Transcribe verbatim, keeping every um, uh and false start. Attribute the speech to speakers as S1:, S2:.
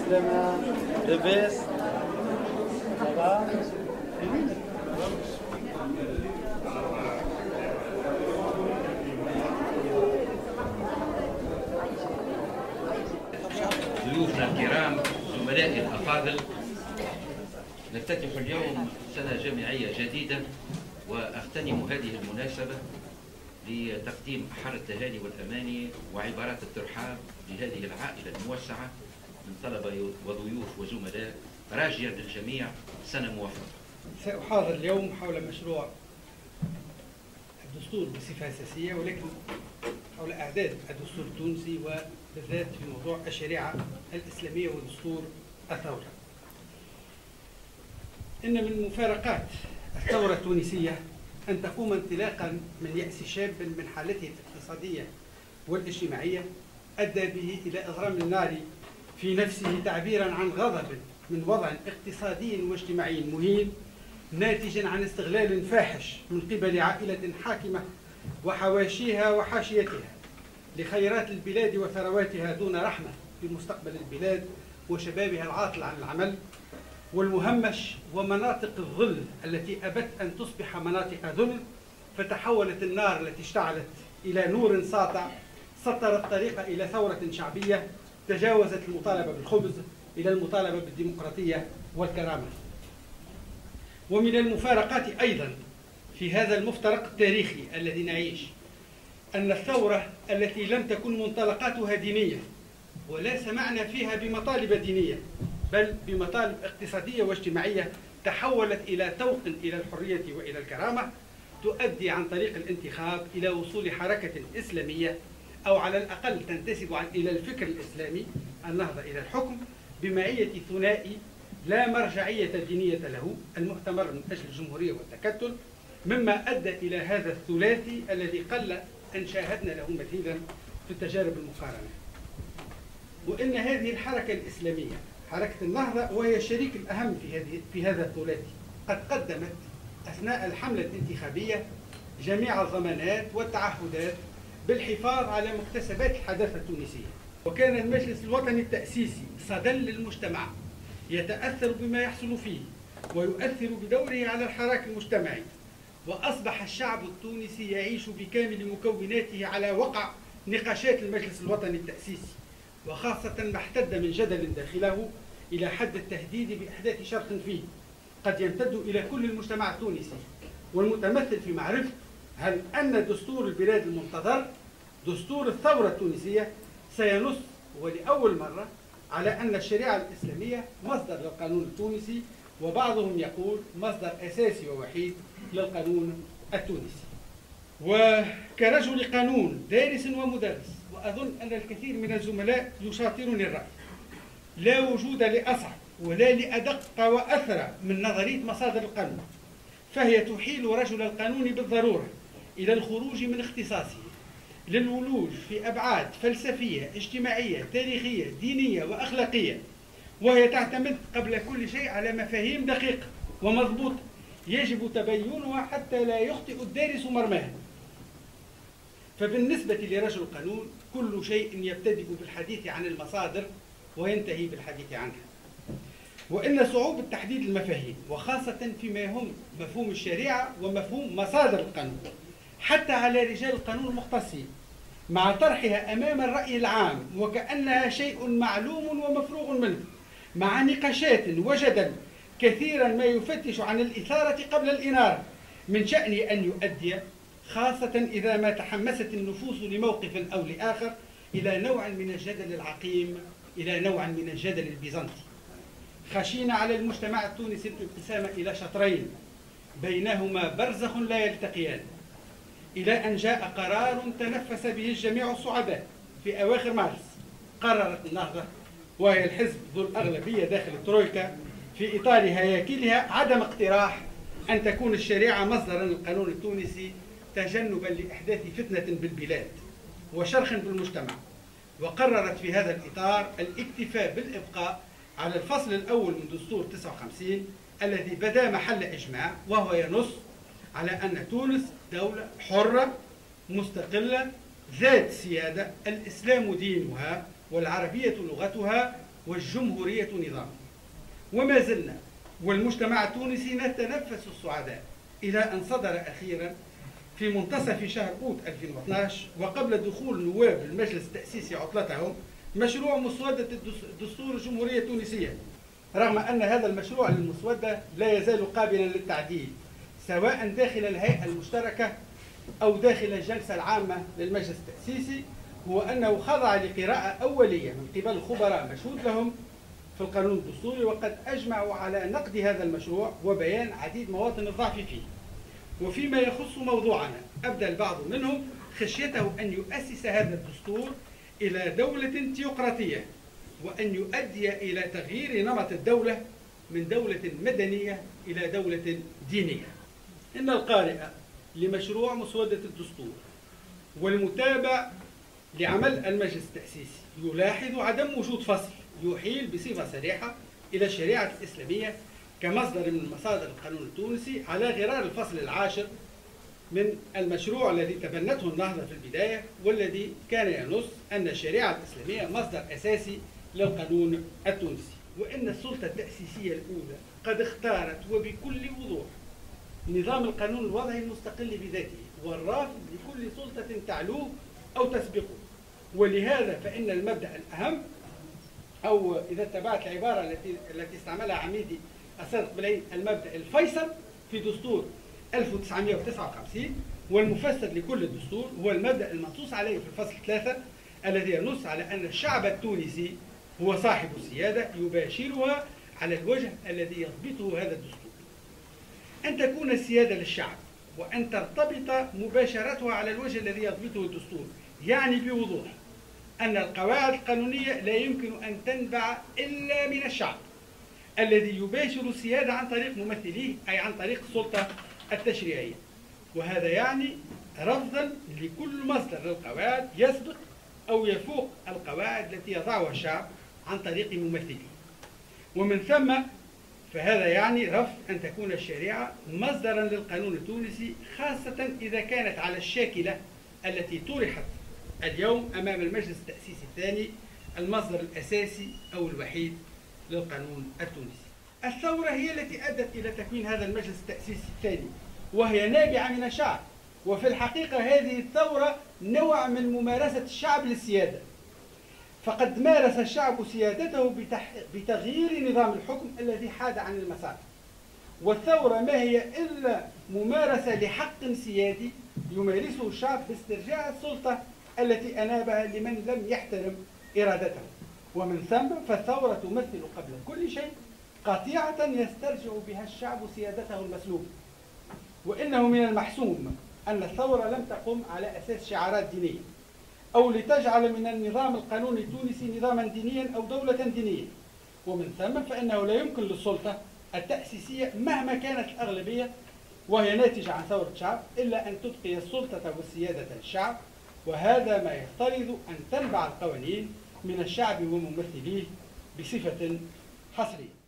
S1: عسلامة لاباس
S2: ضيوفنا الكرام زملائي الأفاضل، نفتتح اليوم سنة جامعية جديدة، وأغتنم هذه المناسبة لتقديم أحر التهاني والأماني وعبارات الترحاب لهذه العائلة الموسعة من طلبة وضيوف وزملاء، راجيا للجميع سنة موفقة.
S3: سأحاضر اليوم حول مشروع الدستور بصفة أساسية، ولكن حول إعداد الدستور التونسي وبالذات في موضوع الشريعة الإسلامية ودستور الثورة. إن من مفارقات الثورة التونسية أن تقوم انطلاقا من يأس شاب من حالته الاقتصادية والاجتماعية أدى به إلى إضرام النار في نفسه، تعبيرا عن غضب من وضع اقتصادي واجتماعي مهين ناتجا عن استغلال فاحش من قبل عائلة حاكمة وحواشيها وحاشيتها لخيرات البلاد وثرواتها دون رحمة بمستقبل البلاد وشبابها العاطل عن العمل والمهمش ومناطق الظل التي أبت أن تصبح مناطق ذل، فتحولت النار التي اشتعلت إلى نور ساطع سطر الطريق إلى ثورة شعبية تجاوزت المطالبة بالخبز إلى المطالبة بالديمقراطية والكرامة. ومن المفارقات أيضا في هذا المفترق التاريخي الذي نعيش أن الثورة التي لم تكن منطلقاتها دينية ولا سمعنا فيها بمطالب دينية بل بمطالب اقتصادية واجتماعية تحولت إلى توق إلى الحرية وإلى الكرامة، تؤدي عن طريق الانتخاب إلى وصول حركة إسلامية أو على الأقل تنتسب إلى الفكر الإسلامي، النهضة إلى الحكم بمعية ثنائي لا مرجعية دينية له، المؤتمر من أجل الجمهورية والتكتل، مما أدى إلى هذا الثلاثي الذي قل أن شاهدنا له مثيلا في التجارب المقارنة. وإن هذه الحركة الإسلامية حركة النهضة وهي الشريك الأهم في هذه في هذا الثلاثي قد قدمت أثناء الحملة الانتخابية جميع الضمانات والتعهدات بالحفاظ على مكتسبات الحداثة التونسية، وكان المجلس الوطني التأسيسي صدى للمجتمع يتأثر بما يحصل فيه ويؤثر بدوره على الحراك المجتمعي، وأصبح الشعب التونسي يعيش بكامل مكوناته على وقع نقاشات المجلس الوطني التأسيسي، وخاصة ما احتد من جدل داخله إلى حد التهديد بإحداث شرخ فيه قد يمتد إلى كل المجتمع التونسي، والمتمثل في معرفة هل أن دستور البلاد المنتظر دستور الثورة التونسية سينص ولأول مرة على أن الشريعة الإسلامية مصدر للقانون التونسي، وبعضهم يقول مصدر أساسي ووحيد للقانون التونسي. وكرجل قانون دارس ومدرس، وأظن أن الكثير من الزملاء يشاطرني الرأي، لا وجود لأصعب ولا لأدق وأثرى من نظرية مصادر القانون، فهي تحيل رجل القانون بالضرورة إلى الخروج من اختصاصه للولوج في أبعاد فلسفية اجتماعية تاريخية دينية وأخلاقية، وهي تعتمد قبل كل شيء على مفاهيم دقيقة ومضبوطة يجب تبينها حتى لا يخطئ الدارس مرماها. فبالنسبة لرجل القانون كل شيء يبتدئ بالحديث عن المصادر وينتهي بالحديث عنها، وإن صعوبة تحديد المفاهيم وخاصة فيما يهم مفهوم الشريعة ومفهوم مصادر القانون حتى على رجال القانون المختصين مع طرحها أمام الرأي العام وكأنها شيء معلوم ومفروغ منه، مع نقاشات وجدل كثيرا ما يفتش عن الإثارة قبل الإنارة، من شأن أن يؤدي خاصة إذا ما تحمست النفوس لموقف أو لآخر إلى نوع من الجدل العقيم، إلى نوع من الجدل البيزنطي. خشينا على المجتمع التونسي الانقسام إلى شطرين بينهما برزخ لا يلتقيان، إلى أن جاء قرار تنفس به الجميع الصعداء في أواخر مارس. قررت النهضة وهي الحزب ذو الأغلبية داخل الترويكا في إطار هياكلها عدم اقتراح أن تكون الشريعة مصدرا للقانون التونسي تجنبا لإحداث فتنة بالبلاد وشرخ بالمجتمع، وقررت في هذا الإطار الاكتفاء بالإبقاء على الفصل الأول من دستور تسعة وخمسين الذي بدا محل إجماع، وهو ينص على أن تونس دولة حرة مستقلة ذات سيادة، الإسلام دينها والعربية لغتها والجمهورية نظام. وما زلنا والمجتمع التونسي نتنفس الصعداء إلى أن صدر أخيرا في منتصف شهر أوت ألفين واثني عشر وقبل دخول نواب المجلس التأسيسي عطلتهم مشروع مسودة الدستور الجمهورية التونسية، رغم أن هذا المشروع للمسودة لا يزال قابلا للتعديل سواء داخل الهيئة المشتركة أو داخل الجلسة العامة للمجلس التأسيسي، هو أنه خضع لقراءة أولية من قبل خبراء مشهود لهم في القانون الدستوري، وقد أجمعوا على نقد هذا المشروع وبيان عديد مواطن الضعف فيه. وفيما يخص موضوعنا أبدى البعض منهم خشيته أن يؤسس هذا الدستور إلى دولة تيوقراطية، وأن يؤدي إلى تغيير نمط الدولة من دولة مدنية إلى دولة دينية. إن القارئ لمشروع مسودة الدستور والمتابع لعمل المجلس التأسيسي يلاحظ عدم وجود فصل يحيل بصفة صريحة إلى الشريعة الإسلامية كمصدر من مصادر القانون التونسي، على غرار الفصل العاشر من المشروع الذي تبنته النهضة في البداية، والذي كان ينص أن الشريعة الإسلامية مصدر أساسي للقانون التونسي، وإن السلطة التأسيسية الأولى قد اختارت وبكل وضوح نظام القانون الوضعي المستقل بذاته والرافض لكل سلطة تعلوه أو تسبقه. ولهذا فإن المبدأ الأهم، أو إذا اتبعت العبارة التي التي استعملها عميدي الصادق بالعيد، المبدأ الفيصل في دستور ألف وتسعمائة وتسعة وخمسين والمفسر لكل الدستور هو المبدأ المنصوص عليه في الفصل ثلاثة، الذي ينص على أن الشعب التونسي هو صاحب السيادة يباشرها على الوجه الذي يضبطه هذا الدستور. أن تكون السيادة للشعب وأن ترتبط مباشرتها على الوجه الذي يضبطه الدستور يعني بوضوح أن القواعد القانونية لا يمكن أن تنبع إلا من الشعب الذي يباشر السيادة عن طريق ممثليه، أي عن طريق السلطة التشريعية. وهذا يعني رفضا لكل مصدر للقواعد يسبق أو يفوق القواعد التي يضعها الشعب عن طريق ممثليه. ومن ثم فهذا يعني رفض أن تكون الشريعة مصدرا للقانون التونسي، خاصة إذا كانت على الشاكلة التي طرحت اليوم أمام المجلس التأسيسي الثاني، المصدر الأساسي أو الوحيد للقانون التونسي. الثورة هي التي أدت إلى تكوين هذا المجلس التأسيسي الثاني، وهي نابعة من الشعب. وفي الحقيقة هذه الثورة نوع من ممارسة الشعب للسيادة، فقد مارس الشعب سيادته بتغيير نظام الحكم الذي حاد عن المسار. والثورة ما هي إلا ممارسة لحق سيادي يمارسه الشعب باسترجاع السلطة التي أنابها لمن لم يحترم إرادته. ومن ثم فالثورة تمثل قبل كل شيء قطيعة يسترجع بها الشعب سيادته المسلوبة. وإنه من المحسوم أن الثورة لم تقم على أساس شعارات دينية أو لتجعل من النظام القانوني التونسي نظاما دينيا أو دولة دينية. ومن ثم فإنه لا يمكن للسلطة التأسيسية مهما كانت الأغلبية وهي ناتجة عن ثورة الشعب إلا أن تبقي السلطة والسيادة للشعب، وهذا ما يفترض أن تنبع القوانين من الشعب وممثليه بصفة حصرية.